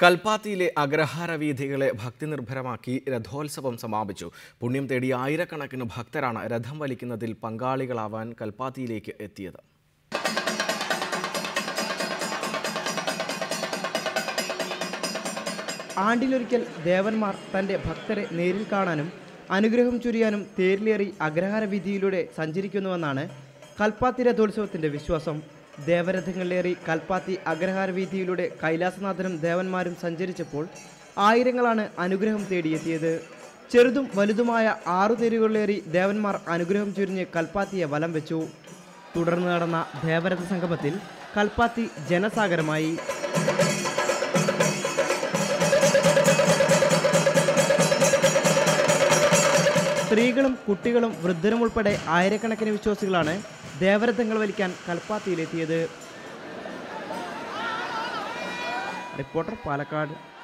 കൽപ്പാത്തിയിലെ അഗ്രഹാര വീഥികളെ ഭക്തിനിർഭരമാക്കി രഥോത്സവം സമാപിച്ചു. പുണ്യം തേടി ആയിരക്കണക്കിന് ഭക്തരാണ് രഥം വലിക്കുന്നതിൽ പങ്കാളികളാവാൻ കൽപ്പാത്തിയിലേക്ക് എത്തിയത്. ആണ്ടിലൊരിക്കൽ ദേവന്മാർ തൻ്റെ ഭക്തരെ നേരിൽ കാണാനും അനുഗ്രഹം ചൊരിയാനും തേരിലേറി അഗ്രഹാര വീഥിയിലൂടെ സഞ്ചരിക്കുന്നുവെന്നാണ് കൽപ്പാത്തി രഥോത്സവത്തിൻ്റെ വിശ്വാസം. ദേവരഥങ്ങളിലേറി കൽപ്പാത്തി അഗ്രഹാര വീഥിയിലൂടെ കൈലാസനാഥനും ദേവന്മാരും സഞ്ചരിച്ചപ്പോൾ ആയിരങ്ങളാണ് അനുഗ്രഹം തേടിയെത്തിയത്. ചെറുതും വലുതുമായ 6 തേരുകളിലേറി ദേവന്മാർ അനുഗ്രഹം ചൊരിഞ്ഞ് കൽപ്പാത്തിയെ വലം വെച്ചു. തുടർന്ന് നടന്ന ദേവരഥ സംഗമത്തിൽ കൽപ്പാത്തി ജനസാഗരമായി. സ്ത്രീകളും കുട്ടികളും വൃദ്ധരും ഉൾപ്പെടെ ആയിരക്കണക്കിന് വിശ്വാസികളാണ് ദേവരഥങ്ങൾ വലിക്കാൻ കൽപ്പാത്തിയിലെത്തിയത്. റിപ്പോർട്ടർ പാലക്കാട്.